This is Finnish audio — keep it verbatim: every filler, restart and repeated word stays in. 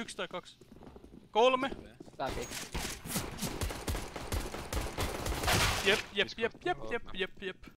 yksi tai kaksi. Kolme. Läpi. Jep, jep, jep, jep, jep, jep, jep.